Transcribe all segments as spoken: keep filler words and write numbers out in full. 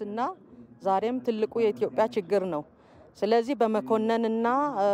ሙስና ዛሬም ትልቁ የኢትዮጵያ ችግር ነው ስለዚህ በመኮነንና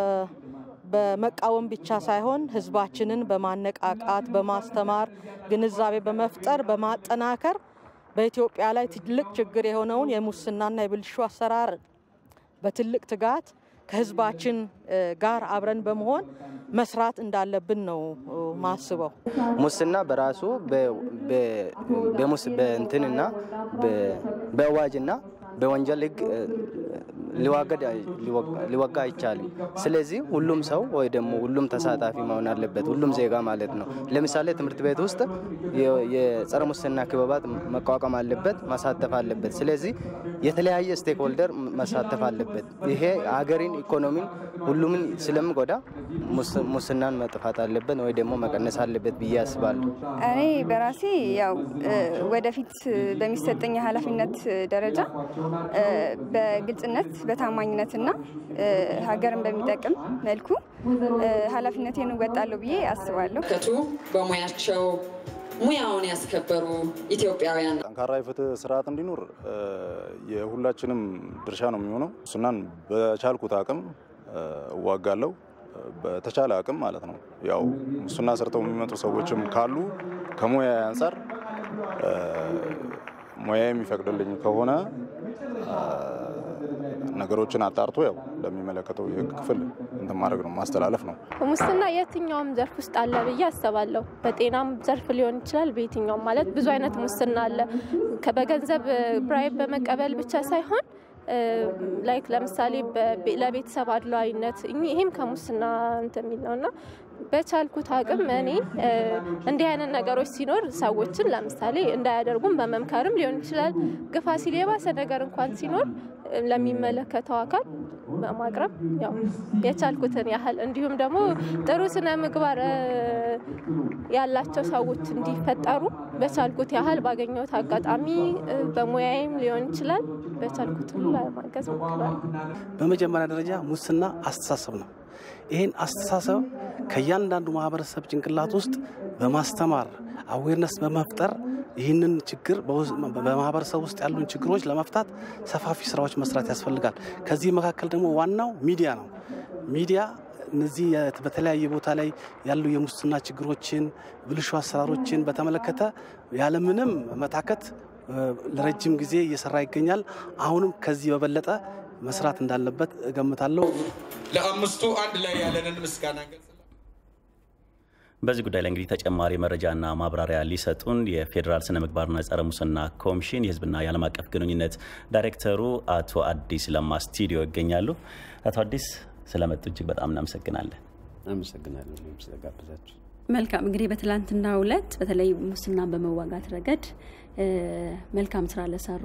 በመቃወም ብቻ ሳይሆን ህዝባችንን በማነቃቃት በማስተማር ግንዛቤ በመፍጠር በማጠናከር በኢትዮጵያ ላይ ትልቅ ችግር የሆነውን የሙስናና የብልሹ አሰራር በትልቅ ትጋት ከህዝባችን ጋር አብረን በመሆን መስራት እንዳለብን ነው ማስበው ሙስና በራሱ በሙስ በእንትንና በአዋጅና በወንጀል ህግ ሊዋገድ ሊወጋ ይቻላል ስለዚህ ሁሉም ሰው ወይ ደግሞ ሁሉም ተሳታፊ መሆን አለበት ሁሉም ዜጋ ማለት ነው ለምሳሌ ትምህርት ቤት ውስጥ የጸረ ሙስና ክበባት መቋቋም አለበት ማሳተፍ አለበት ስለዚህ የተለያየ ስቴክ ሆልደር ማሳተፍ አለበት ይሄ ሀገሪን ኢኮኖሚን ሁሉም ስለምጎዳ ሙስናን መጥፋት አለበት ወይ ደግሞ መቀነስ አለበት በያስባል እኔ በራሴ ያው ወደፊት በሚሰጠኝ ኃላፊነት ደረጃ በግልጽነት በታማኝነትና ሀገርን በሚጠቅም መልኩ ኃላፊነቴን እወጣለሁ ብዬ አስባለሁ ከቱ በሙያቸው ሙያውን ያስከበሩ ኢትዮጵያውያን ጠንካራ የፍትሕ ስርዓት እንዲኖር የሁላችንም ድርሻ ነው የሚሆነው ሙስናን በቻልኩት አቅም ዋጋለው በተቻለ አቅም ማለት ነው ያው ሙስና ሰርተው የሚመጡ ሰዎችም ካሉ ከሙያ አንፃር ሙያ የሚፈቅድልኝ ከሆነ ነገሮችን አጣርቶ ያው ለሚመለከተው የህግ ክፍል እንትን ማድረግ ነው ማስተላለፍ ነው ሙስና የትኛውም ዘርፍ ውስጥ አለ ብዬ አስባለሁ በጤናም ዘርፍ ሊሆን ይችላል በየትኛውም ማለት ብዙ አይነት ሙስና አለ ከበገንዘብ ብራይብ በመቀበል ብቻ ሳይሆን ላይክ ለምሳሌ ለቤተሰብ አድሏዊነት ይሄም ከሙስና እንተሚነውና በቻልኩት አቅም እኔ እንዲህ አይነት ነገሮች ሲኖር ሰዎችን ለምሳሌ እንዳያደርጉም በመምከርም ሊሆን ይችላል ግፋ ሲሌባሰ ነገር እንኳን ሲኖር ለሚመለከተው አካል በማቅረብ ያው የቻልኩትን ያህል እንዲሁም ደግሞ ጥሩ ስነ ምግባር ያላቸው ሰዎች እንዲፈጠሩ በቻልኩት ያህል ባገኘሁት አጋጣሚ በሙያዬም ሊሆን ይችላል በቻልኩት ሁሉ ለማገዝ ሞክራለሁ በመጀመሪያ ደረጃ ሙስና አስተሳሰብ ነው ይሄን አስተሳሰብ ከያንዳንዱ ማህበረሰብ ጭንቅላት ውስጥ በማስተማር አዌርነስ በመፍጠር ይህንን ችግር በማህበረሰብ ውስጥ ያሉን ችግሮች ለመፍታት ሰፋፊ ስራዎች መስራት ያስፈልጋል ከዚህ መካከል ደግሞ ዋናው ሚዲያ ነው ሚዲያ እነዚህ በተለያየ ቦታ ላይ ያሉ የሙስና ችግሮችን ብልሹ አሰራሮችን በተመለከተ ያለ ምንም መታከት ለረጅም ጊዜ እየሰራ ይገኛል አሁንም ከዚህ በበለጠ መስራት እንዳለበት እገምታለሁ ለአምስቱ አንድ ላይ ያለንን ምስጋና እንገልጻለን በዚህ ጉዳይ ላይ እንግዲህ ተጨማሪ መረጃና ማብራሪያ ሊሰጡን የፌደራል ስነ ምግባርና ጸረ ሙስና ኮሚሽን የህዝብና የዓለም አቀፍ ግንኙነት ዳይሬክተሩ አቶ አዲስ ለማ ስቱዲዮ ይገኛሉ አቶ አዲስ ስለመጡ እጅግ በጣም እናመሰግናለን እናመሰግናለን ስለጋበዛችሁ መልካም እንግዲህ በትላንትናው ዕለት በተለይ ሙስናን በመዋጋት ረገድ መልካም ስራ ለሰሩ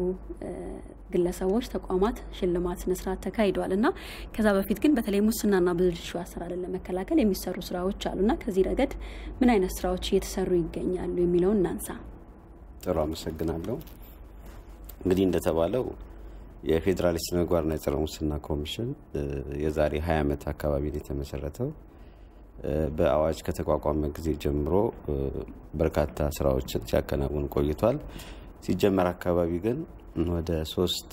ግለሰቦች ተቋማት ሽልማት ስነስርዓት ተካሂዷልና ከዛ በፊት ግን በተለይ ሙስናና ብልሹ አሰራርን ለመከላከል የሚሰሩ ስራዎች አሉና ከዚህ ረገድ ምን አይነት ስራዎች እየተሰሩ ይገኛሉ የሚለውን እናንሳ ጥሩ አመሰግናለሁ እንግዲህ እንደተባለው የፌደራል ስነ ምግባርና ጸረ ሙስና ኮሚሽን የዛሬ ሃያ ዓመት አካባቢ የተመሰረተው በአዋጅ ከተቋቋመ ጊዜ ጀምሮ በርካታ ስራዎችን ሲያከናውን ቆይቷል ሲጀመር አካባቢ ግን ወደ ሶስት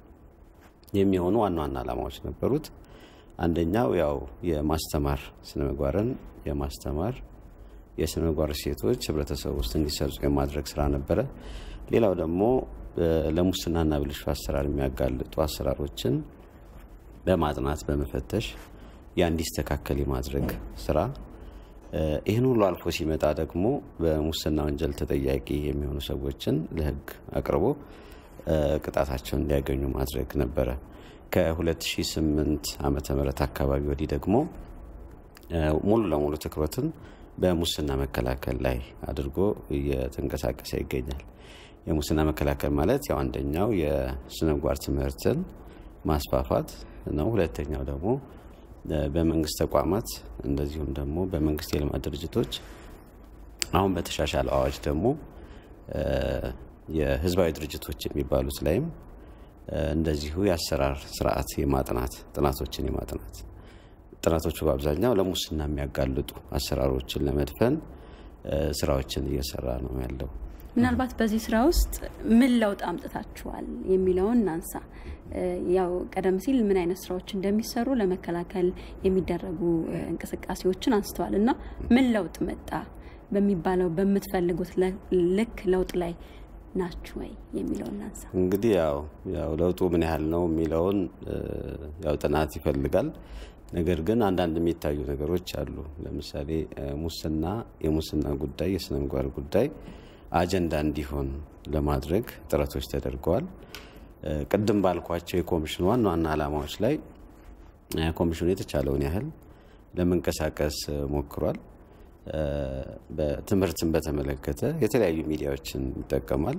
የሚሆኑ ዋና ዋና ዓላማዎች ነበሩት አንደኛው ያው የማስተማር ስነ ምግባርን የማስተማር የስነ ምግባር ሴቶች ህብረተሰቡ ውስጥ እንዲሰርጹ የማድረግ ስራ ነበር ሌላው ደግሞ ለሙስናና ብልሹ አሰራር የሚያጋልጡ አሰራሮችን በማጥናት በመፈተሽ ያንዲስተካከል የማድረግ ስራ ይሄን ሁሉ አልፎ ሲመጣ ደግሞ በሙስና ወንጀል ተጠያቂ የሚሆኑ ሰዎችን ለህግ አቅርቦ ቅጣታቸውን እንዲያገኙ ማድረግ ነበር ከ2008 ዓመተ ምህረት አካባቢ ወዲህ ደግሞ ሙሉ ለሙሉ ትኩረቱን በሙስና መከላከል ላይ አድርጎ እየተንቀሳቀሰ ይገኛል የሙስና መከላከል ማለት ያው አንደኛው የስነ ምግባር ትምህርትን ማስፋፋት ነው ሁለተኛው ደግሞ በመንግስት ተቋማት እንደዚሁም ደግሞ በመንግስት የልማት ድርጅቶች አሁን በተሻሻለ አዋጅ ደግሞ የህዝባዊ ድርጅቶች የሚባሉት ላይም እንደዚሁ ያሰራር ስርዓት የማጥናት ጥናቶችን የማጥናት ጥናቶቹ በአብዛኛው ለሙስና የሚያጋልጡ አሰራሮችን ለመድፈን ስራዎችን እየሰራ ነው ያለው ምናልባት በዚህ ስራ ውስጥ ምን ለውጥ አምጥታችኋል የሚለውን እናንሳ። ያው ቀደም ሲል ምን አይነት ስራዎች እንደሚሰሩ ለመከላከል የሚደረጉ እንቅስቃሴዎችን አንስተዋልና ምን ለውጥ መጣ በሚባለው በመትፈልጉት ልክ ለውጥ ላይ ናችሁ ወይ የሚለውን እናንሳ። እንግዲህ ያው ያው ለውጡ ምን ያህል ነው የሚለውን ያው ጥናት ይፈልጋል። ነገር ግን አንዳንድ የሚታዩ ነገሮች አሉ። ለምሳሌ ሙስና የሙስና ጉዳይ የስነ ምግባር ጉዳይ አጀንዳ እንዲሆን ለማድረግ ጥረቶች ተደርገዋል። ቅድም ባልኳቸው የኮሚሽኑ ዋና ዋና ዓላማዎች ላይ ኮሚሽኑ የተቻለውን ያህል ለመንቀሳቀስ ሞክሯል። በትምህርትን በተመለከተ የተለያዩ ሚዲያዎችን ይጠቀማል።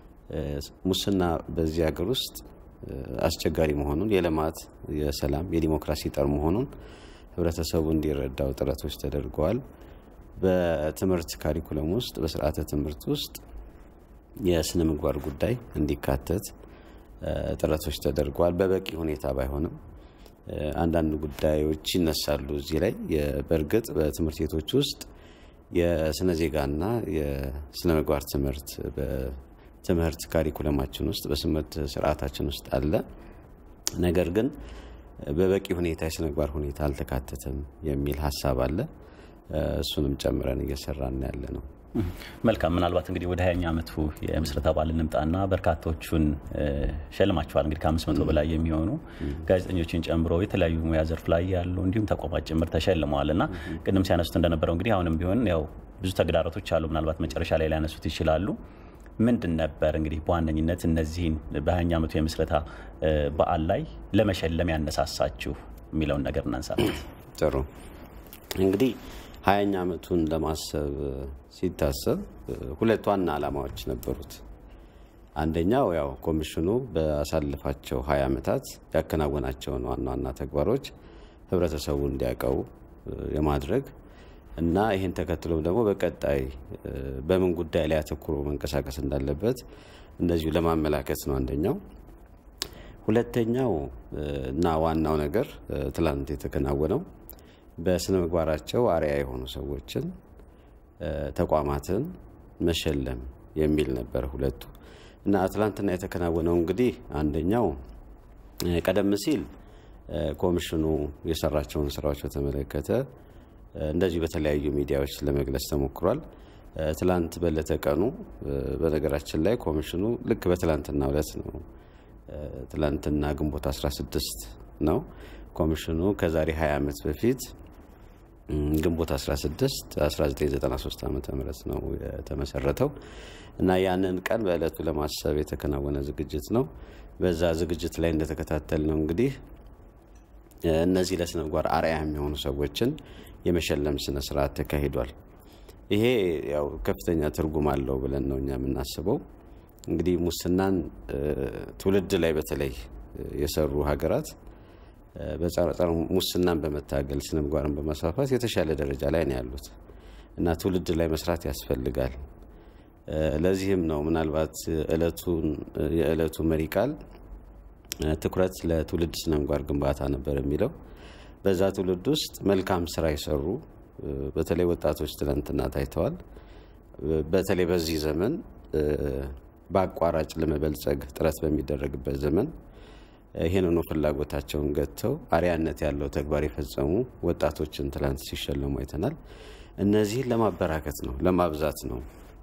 ሙስና በዚህ ሀገር ውስጥ አስቸጋሪ መሆኑን የልማት የሰላም የዲሞክራሲ ጠር መሆኑን ህብረተሰቡ እንዲረዳው ጥረቶች ተደርገዋል። በትምህርት ካሪኩለም ውስጥ በስርዓተ ትምህርት ውስጥ የስነ ምግባር ጉዳይ እንዲካተት ጥረቶች ተደርገዋል። በበቂ ሁኔታ ባይሆንም አንዳንድ ጉዳዮች ይነሳሉ እዚህ ላይ። በእርግጥ በትምህርት ቤቶች ውስጥ የስነ ዜጋና የስነ ምግባር ትምህርት በትምህርት ካሪኩለማችን ውስጥ በስምንት ስርዓታችን ውስጥ አለ። ነገር ግን በበቂ ሁኔታ የስነ ምግባር ሁኔታ አልተካተተም የሚል ሐሳብ አለ። እሱንም ጨምረን እየሰራን ያለ ነው። መልካም ምናልባት እንግዲህ ወደ ሃያኛ ዓመቱ የምስረታ በዓል እንምጣና በርካቶቹን ሸልማቸዋል። እንግዲህ ከአምስት መቶ በላይ የሚሆኑ ጋዜጠኞችን ጨምሮ የተለያዩ ሙያ ዘርፍ ላይ ያሉ እንዲሁም ተቋማት ጭምር ተሸልመዋልና ቅድም ሲያነሱት እንደነበረው እንግዲህ አሁንም ቢሆን ያው ብዙ ተግዳሮቶች አሉ። ምናልባት መጨረሻ ላይ ሊያነሱት ይችላሉ። ምንድን ነበር እንግዲህ በዋነኝነት እነዚህን በሃያኛ ዓመቱ የምስረታ በዓል ላይ ለመሸለም ያነሳሳችሁ የሚለውን ነገር እናንሳለን። ጥሩ እንግዲህ ሃያኛ ዓመቱን ለማሰብ ሲታሰብ ሁለት ዋና ዓላማዎች ነበሩት። አንደኛው ያው ኮሚሽኑ በአሳልፋቸው ሃያ ዓመታት ያከናወናቸው ዋና ዋና ተግባሮች ህብረተሰቡ እንዲያውቀው የማድረግ እና ይሄን ተከትሎ ደግሞ በቀጣይ በምን ጉዳይ ላይ አተኩሮ መንቀሳቀስ እንዳለበት እንደዚሁ ለማመላከት ነው አንደኛው። ሁለተኛው እና ዋናው ነገር ትላንት የተከናወነው በስነ ምግባራቸው አሪያ የሆኑ ሰዎችን ተቋማትን መሸለም የሚል ነበር ሁለቱ። እና አትላንትና የተከናወነው እንግዲህ አንደኛው ቀደም ሲል ኮሚሽኑ የሰራቸውን ስራዎች በተመለከተ እንደዚህ በተለያዩ ሚዲያዎች ለመግለጽ ተሞክሯል። ትላንት በለተቀኑ በነገራችን ላይ ኮሚሽኑ ልክ በትላንትና ዕለት ነው ትላንትና ግንቦት አስራ ስድስት ነው ኮሚሽኑ ከዛሬ ሃያ ዓመት በፊት ግንቦት አስራ ስድስት አስራ ዘጠኝ ዘጠና ሶስት ዓመተ ምህረት ነው የተመሰረተው እና ያንን ቀን በእለቱ ለማሰብ የተከናወነ ዝግጅት ነው። በዛ ዝግጅት ላይ እንደተከታተል ነው እንግዲህ እነዚህ ለስነ ምግባር አርአያ የሚሆኑ ሰዎችን የመሸለም ስነ ስርዓት ተካሂዷል። ይሄ ያው ከፍተኛ ትርጉም አለው ብለን ነው እኛ የምናስበው። እንግዲህ ሙስናን ትውልድ ላይ በተለይ የሰሩ ሀገራት በጸረ ሙስናን በመታገል ስነ ምግባርን በማስፋፋት የተሻለ ደረጃ ላይ ነው ያሉት እና ትውልድ ላይ መስራት ያስፈልጋል። ለዚህም ነው ምናልባት እለቱን የእለቱ መሪ ቃል ትኩረት ለትውልድ ስነ ምግባር ግንባታ ነበር የሚለው። በዛ ትውልድ ውስጥ መልካም ስራ ይሰሩ በተለይ ወጣቶች ትላንትና ታይተዋል። በተለይ በዚህ ዘመን በአቋራጭ ለመበልጸግ ጥረት በሚደረግበት ዘመን ይሄንኑ ፍላጎታቸውን ገተው አሪያነት ያለው ተግባር የፈጸሙ ወጣቶችን ትላንት ሲሸለሙ አይተናል። እነዚህ ለማበራከት ነው ለማብዛት ነው።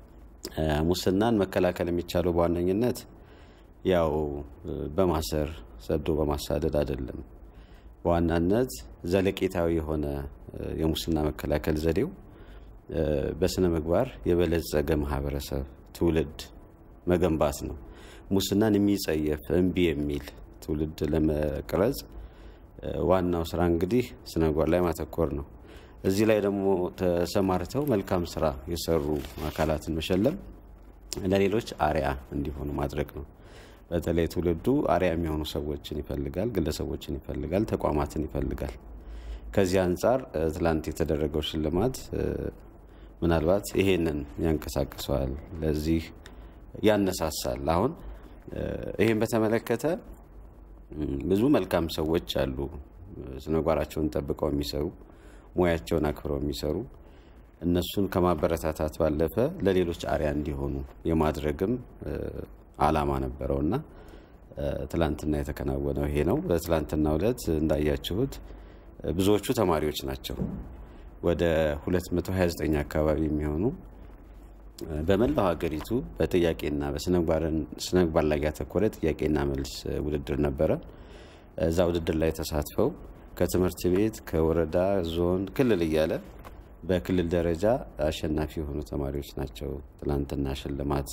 ሙስናን መከላከል የሚቻለው በዋነኝነት ያው በማሰር ሰዶ በማሳደድ አይደለም። በዋናነት ዘለቄታዊ የሆነ የሙስና መከላከል ዘዴው በስነ ምግባር የበለጸገ ማህበረሰብ ትውልድ መገንባት ነው። ሙስናን የሚጸየፍ እንቢ የሚል ትውልድ ለመቅረጽ ዋናው ስራ እንግዲህ ስነ ምግባር ላይ ማተኮር ነው። እዚህ ላይ ደግሞ ተሰማርተው መልካም ስራ የሰሩ አካላትን መሸለም ለሌሎች አሪያ እንዲሆኑ ማድረግ ነው። በተለይ ትውልዱ አሪያ የሚሆኑ ሰዎችን ይፈልጋል፣ ግለሰቦችን ይፈልጋል፣ ተቋማትን ይፈልጋል። ከዚህ አንፃር ትላንት የተደረገው ሽልማት ምናልባት ይሄንን ያንቀሳቅሳል፣ ለዚህ ያነሳሳል። አሁን ይሄን በተመለከተ ብዙ መልካም ሰዎች አሉ ስነ ምግባራቸውን ጠብቀው የሚሰሩ ሙያቸውን አክብረው የሚሰሩ እነሱን ከማበረታታት ባለፈ ለሌሎች አሪያ እንዲሆኑ የማድረግም ዓላማ ነበረውና ትላንትና የተከናወነው ይሄ ነው። በትላንትናው ዕለት እንዳያችሁት ብዙዎቹ ተማሪዎች ናቸው። ወደ ሁለት መቶ ሃያ ዘጠኝ አካባቢ የሚሆኑ በመላው ሀገሪቱ በጥያቄና በስነምግባር ላይ ያተኮረ ጥያቄና መልስ ውድድር ነበረ። እዛ ውድድር ላይ ተሳትፈው ከትምህርት ቤት ከወረዳ ዞን ክልል እያለ በክልል ደረጃ አሸናፊ የሆኑ ተማሪዎች ናቸው ትላንትና ሽልማት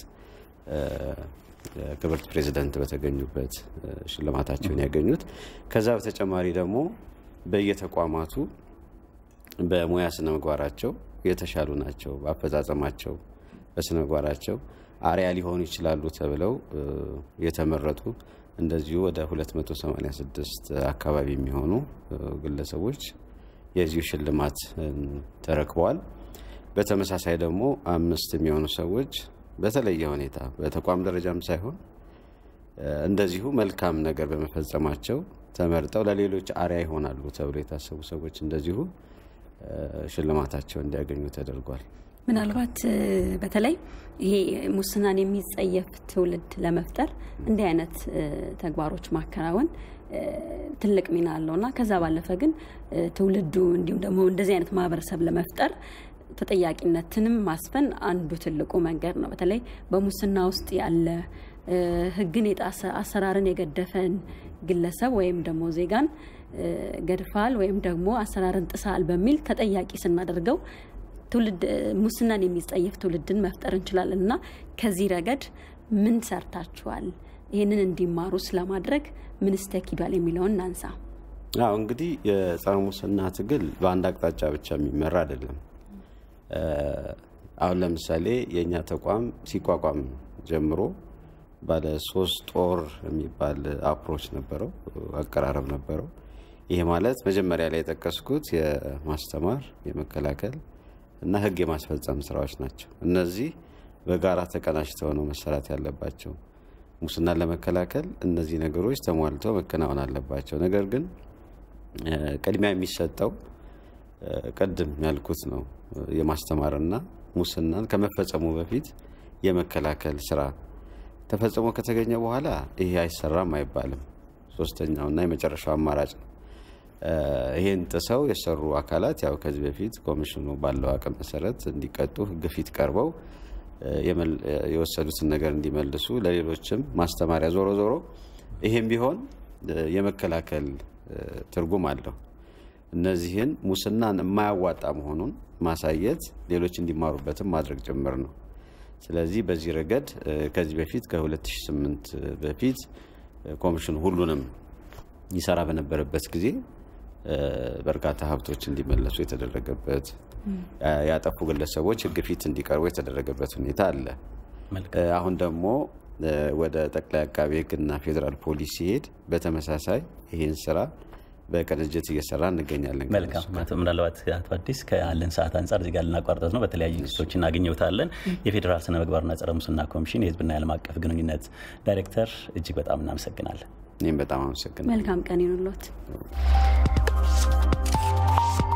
ክብርት ፕሬዝዳንት በተገኙበት ሽልማታቸውን ያገኙት። ከዛ በተጨማሪ ደግሞ በየተቋማቱ በሙያ ስነምግባራቸው የተሻሉ ናቸው፣ በአፈጻጸማቸው በስነምግባራቸው አሪያ ሊሆኑ ይችላሉ ተብለው የተመረጡ እንደዚሁ ወደ ሁለት መቶ ሰማንያ ስድስት አካባቢ የሚሆኑ ግለሰቦች የዚሁ ሽልማት ተረክበዋል። በተመሳሳይ ደግሞ አምስት የሚሆኑ ሰዎች በተለየ ሁኔታ በተቋም ደረጃም ሳይሆን እንደዚሁ መልካም ነገር በመፈጸማቸው ተመርጠው ለሌሎች አሪያ ይሆናሉ ተብሎ የታሰቡ ሰዎች እንደዚሁ ሽልማታቸው እንዲያገኙ ተደርጓል። ምናልባት በተለይ ይሄ ሙስናን የሚጸየፍ ትውልድ ለመፍጠር እንዲህ አይነት ተግባሮች ማከናወን ትልቅ ሚና አለውና ከዛ ባለፈ ግን ትውልዱ እንዲሁም ደግሞ እንደዚህ አይነት ማህበረሰብ ለመፍጠር ተጠያቂነትንም ማስፈን አንዱ ትልቁ መንገድ ነው። በተለይ በሙስና ውስጥ ያለ ህግን የጣሰ አሰራርን የገደፈን ግለሰብ ወይም ደግሞ ዜጋን ገድፋል ወይም ደግሞ አሰራርን ጥሳል በሚል ተጠያቂ ስናደርገው ትውልድ ሙስናን የሚጸየፍ ትውልድን መፍጠር እንችላለንና ከዚህ ረገድ ምን ሰርታችኋል? ይሄንን እንዲማሩ ስለማድረግ ምን ተኪዷል የሚለውን እናንሳ። አዎ እንግዲህ የጸረ ሙስና ትግል በአንድ አቅጣጫ ብቻ የሚመራ አይደለም። አሁን ለምሳሌ የኛ ተቋም ሲቋቋም ጀምሮ ባለ ሶስት ጦር የሚባል አፕሮች ነበረው፣ አቀራረብ ነበረው። ይሄ ማለት መጀመሪያ ላይ የተጠቀስኩት የማስተማር የመከላከል እና ህግ የማስፈጸም ስራዎች ናቸው። እነዚህ በጋራ ተቀናጅተው ነው መሰራት ያለባቸው። ሙስናን ለመከላከል እነዚህ ነገሮች ተሟልተው መከናወን አለባቸው። ነገር ግን ቅድሚያ የሚሰጠው ቀደም ያልኩት ነው የማስተማርና ሙስናን ከመፈጸሙ በፊት የመከላከል ስራ ተፈጽሞ ከተገኘ በኋላ ይሄ አይሰራም አይባልም። ሶስተኛውና የመጨረሻው አማራጭ ነው። ይሄን ጥሰው የሰሩ አካላት ያው ከዚህ በፊት ኮሚሽኑ ባለው አቅም መሰረት እንዲቀጡ ህግ ፊት ቀርበው የወሰዱትን ነገር እንዲመልሱ ለሌሎችም ማስተማሪያ ዞሮ ዞሮ ይሄም ቢሆን የመከላከል ትርጉም አለው። እነዚህን ሙስናን የማያዋጣ መሆኑን ማሳየት ሌሎች እንዲማሩበትም ማድረግ ጭምር ነው። ስለዚህ በዚህ ረገድ ከዚህ በፊት ከ2008 በፊት ኮሚሽኑ ሁሉንም ይሰራ በነበረበት ጊዜ በርካታ ሀብቶች እንዲመለሱ የተደረገበት ያጠፉ ግለሰቦች ህግ ፊት እንዲቀርቡ የተደረገበት ሁኔታ አለ። አሁን ደግሞ ወደ ጠቅላይ አቃቤ ህግና ፌደራል ፖሊስ ሲሄድ በተመሳሳይ ይሄን ስራ በቅንጅት እየሰራ እንገኛለን። መልካም ማለት ምናልባት አቶ አዲስ ከአለን ሰዓት አንፃር እዚህ ጋር ልናቋርጠው ነው። በተለያዩ ክሶች እናገኘውታለን። የፌደራል ስነ ምግባርና ጸረ ሙስና ኮሚሽን የህዝብና የዓለም አቀፍ ግንኙነት ዳይሬክተር እጅግ በጣም እናመሰግናለን። እኔም በጣም አመሰግናለሁ። መልካም ቀን ይሁንልዎት።